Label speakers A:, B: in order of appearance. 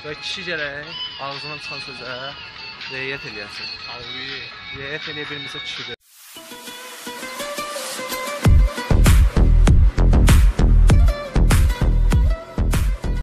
A: Və kişi gərək ağzından çıxan sözə riayət eləyəsin. Riayət eləyə bilmirsə kişi deyil.